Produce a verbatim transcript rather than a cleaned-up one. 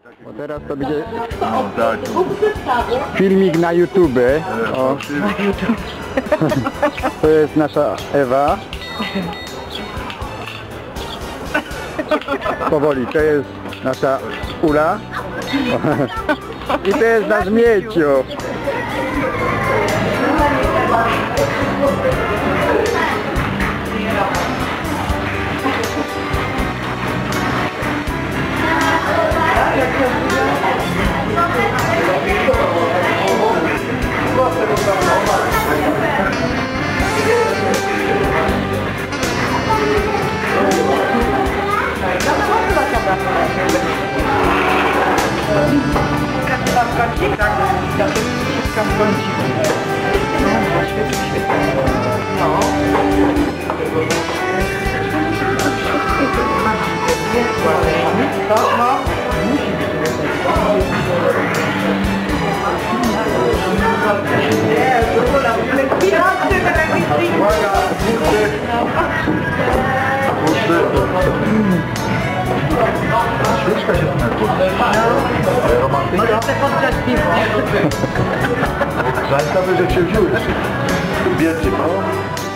Bo teraz to będzie No tak. filmik na YouTube. O. To jest nasza Ewa. Powoli, to jest nasza Ula. I to jest nasz Mieciu. Świeczka się tu nakłada. Ale romantyka? Chcę podgrzać piwo. Zańca by, że się wziąłeś. Wiecie, no?